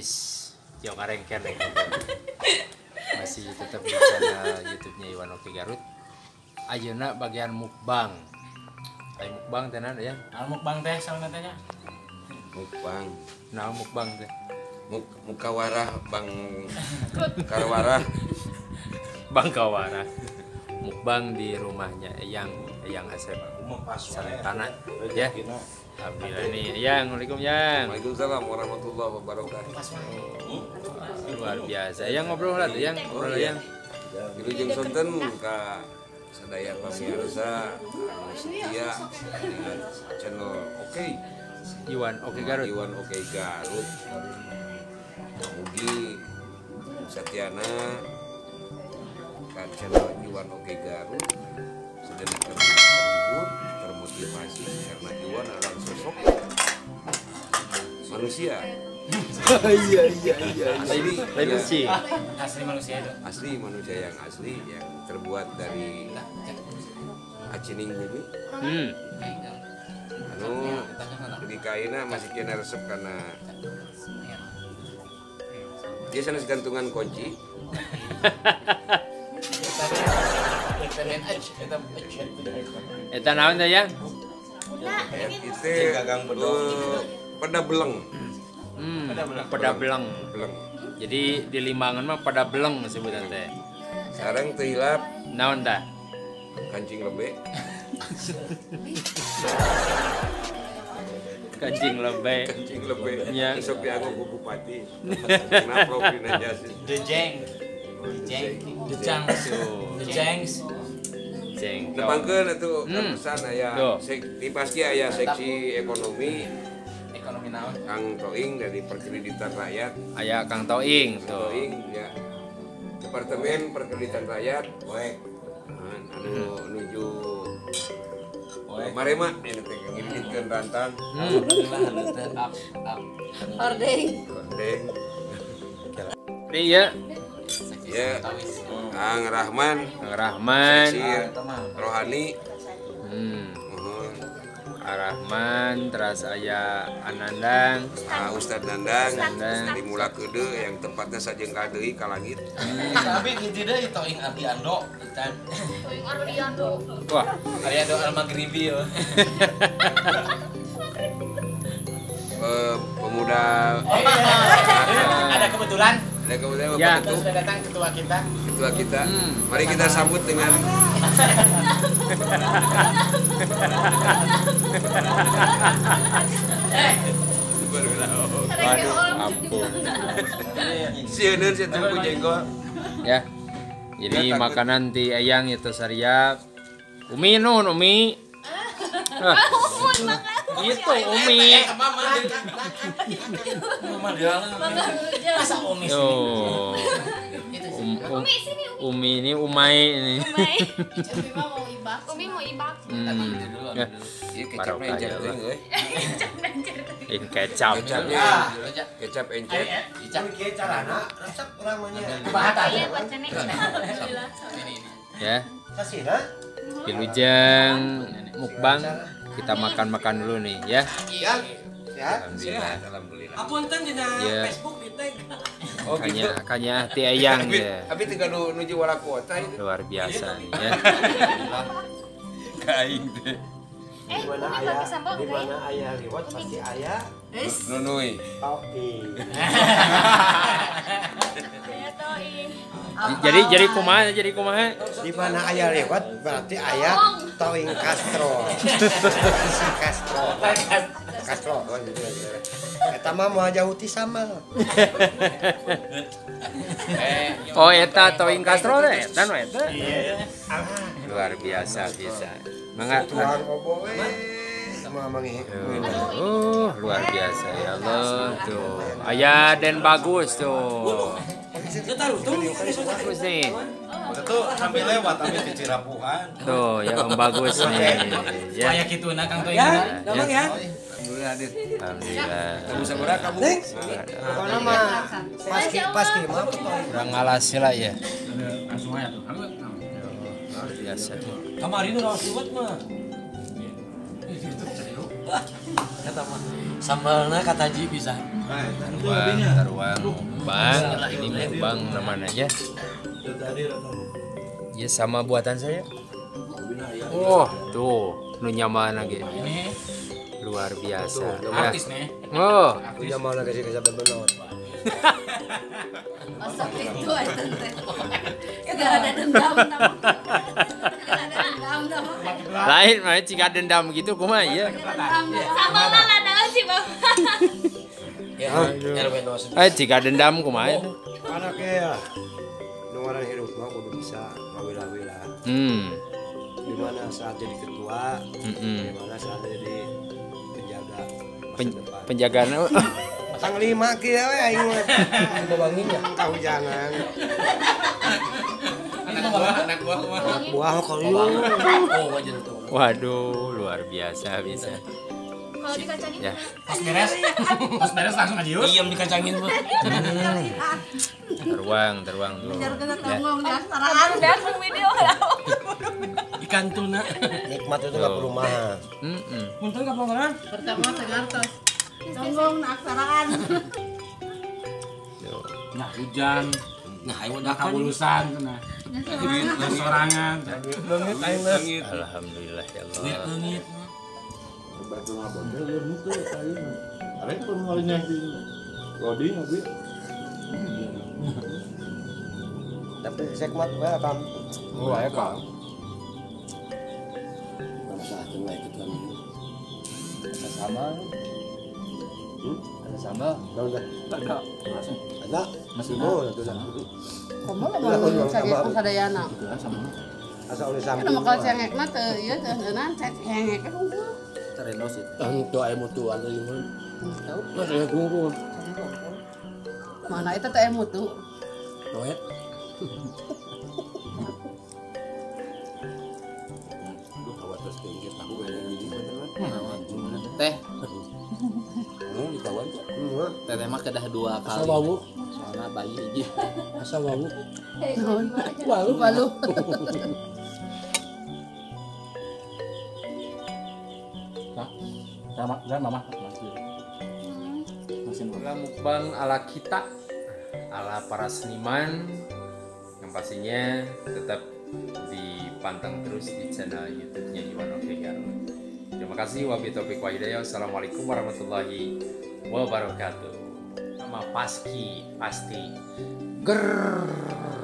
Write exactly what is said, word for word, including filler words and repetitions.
Wis, jauh karengker deh. Masih tetap di channel YouTube-nya Iwan Oke Garut. Ayeuna bagian mukbang. Ayo mukbang tenan ya. Al mukbang teh salna teh nya. Mukbang. Nah mukbang teh. Muk mukawarah Bang Karwarah. Bang Kawara. Mukbang di rumahnya Eyang, Eyang Asep. Sarentana ya. Alhamdulillah ini Yang, Assalamualaikum Yang. Waalaikumsalam warahmatullahi wabarakatuh. Luar biasa. Yang ngobrol lah tuh Yang, ngobrol Yang. Wilujeng Sonten ka sadaya pamirsa anu setia dengan channel Oke. Iwan Oke Garut. Iwan Oke Garut. Mugi Satyana ka channel Iwan Oke Garut sedang terhibur, termotivasi karena Iwan adalah sosok manusia. Iya iya iya. Asli, Lain ya, sih. Asli manusia itu. asli manusia yang asli yang terbuat dari acining bumi. Hmm. Anu di kaina masih kena resep karena dia sana gantungan kunci. Eta naon teh Yang? Ya, itu eh, pada beleng. Hmm, pada beleng. Beleng. Jadi di Limbangan mah pada beleng sebutan teh. Sekarang tehilap Naon tah? kancing lebe. Kancing lebe. Kancing lebe. Ya. Besok dianggo ku bupati. Kenapa Pina Jasin? The Jeng. The Jeng. The Jangs. The Jangs. Jeng. Nepangkeun atuh Hmm. pesan aya Tuh. sek di pasti aya seksi ekonomi Ekonomi naon? Kang Toing dari Perkreditan Rakyat. Aya Kang Toing tuh. Toing ya. Departemen Perkreditan Rakyat. Oek. Anu nuju Marema ini teh ngiditkeun rantang. Hmm. Up up. Ordeng. Kondeng. Iya, Ya. Kang Rahman, Kang Rahman. Sir Rohani. Hmm. Mohon. Kang Rahman, terus aya Anandang. Ah, Ustadz Nandang Nandang. dari Mula Kede yang tempatnya sajengkal deui ka langit. Tapi gitu deh itoing Ardi Ando. Ican. Toing Ardiando. Wah, Ardi Ando Al Maghribi ya. Eh, pemuda Ada kebetulan ada kemudian Ya. Bapak kita Ketua, sudah datang ketua kita. ketua kita. Hmm. Mari kita sambut dengan waduh, ampun. sieun si tunggu jengkol. Ya. Jadi Ya, takut. makanan ti Eyang itu Sariap. Umi nun, Umi. Ah, Umun makan. itu Umi. Mama. Mama dia. Masa omis. Tuh. Itu Um, um, Umi sini Umi. Umi ini Umai ini. Umay. Umi mah mau ibak. Umi mau ibak. Hmm. Ya. Ieu kecap Barokah encer ya, teuing euy. Ini kecap. Kecapnya Ya. kecap encer. Ican. Kieu carana resep urang mah nya. Bahata Iya aja. buat nenek. Alhamdulillah. Ini ini. Ya. Kasina. Pilujeng mukbang. Kita makan-makan dulu nih ya. Ya. Ya. Alhamdulillah. Alhamdulillah. Apunten dina Ya. Facebook di tag. Oh gitu. Kanya kanya hati Eyang Abi ya. abi tinggal nu- nuju wala kota itu. Luar biasa nih ya. Kaing teh. Eh, Di mana Umi aya pakai sambal di enggak ya? mana aya liwat pasti aya Nunui. topi. Saya toing. Jadi jadi kumaha jadi kumaha? Di mana aya liwat berarti aya towing Castro. Si Castro. Castro. Oh, gitu, gitu. Eta mah mau jauh ti sambal. Oh eta Toing Castro teh eta nu eta. Iya. Luar biasa bisa. Mangga. Tuang oboe. Sama mangi. Oh, luar biasa ya Allah tuh. Aya Den bagus tuh. Bagus nih. Itu sampai lewat tapi di Cirapuhan. Tuh, ya Om bagus nih. Ya. Supaya gitu nah Kang Toing. Ya. ya. Alhamdulillah Adit. Alhamdulillah. Kamu sabaraha kamu? Ning. Pokona mah paski paski mah Kurang ngalah sila ya. Langsung aja tuh. Luar biasa. Kemarin udah lewat mah. Kata mah sambalna kata Ji bisa. Taruang, taruang mukbang. Ini mukbang namanya. Ya sama buatan saya. Oh, tuh, nu nyaman lagi. Ini Luar biasa. artis nih. Oh, Punya mau lagi sih kesempatan benar. Masak itu aja tante. Segala ada dendam nama. Segala ada dendam nama. lain mah jika dendam gitu kumaha ya. Sama lah ladang sih bapak. Ya, R W nol sembilan. Eh jika dendam kumaha itu. Anaknya ya. Nungaran hidup mah kudu bisa ngawilah-wilah. Hmm. Di mana saat jadi ketua, Mm-mm. di mana saat jadi penjaga masa Pen, depan. penjagaan Tang lima kia we aing mah. Kebanginnya kahujanan. Anak buah, anak buah mah. Buah kali. Oh, wajar tuh. waduh luar biasa bisa Kalau dikacangin ya. Pas beres, pas beres langsung aja yuk. Diam dikacangin bu. Teruang teruang dulu Biar kena ya. ngomong dasaraan. udah aku video lah. Ikan tuna. Nikmat itu enggak perlu mahal. Mm-mm. Punten ka pangaran? Pertama segartos. Ngomong aksaraan. Tuh. Nah, hujan. Nah, ayo udah kabulusan cenah. Nah, sorangan. Langit aing mah. Alhamdulillah ya Allah. Lihat leungit. Tapi sekmat we akan. Oh ya kak. Ada sambal. Ada sambal. Udah. Ada. Ada. Masih Oh, ada. sudah. Kamu mau sakit kusadayana. Asa oleh Kan samping. bakal cengek mah teu ieu teu heunan cengek kan unggul. Terenos itu. Untuk ayo mutu ada yang mana? Tahu? Mas saya gunggu. Mana eta teh mutu. Doet. Lu kawat terus tinggi tahu ada gini Teh, mau dikawan tuh. Hmm, teteh mah kedah dua kali. Asa bau. Soalnya bayi hiji. Asa bau. Walu walu. Sama, sama mama. Masih. Masih. Itulah mukbang ala kita, ala para seniman, yang pastinya tetap dipantang terus di channel YouTube-nya Iwan Oke Garut. Terima kasih, wabillahi taufiq wa hidayah. Assalamualaikum warahmatullahi wabarakatuh. Nama Paski pasti ger.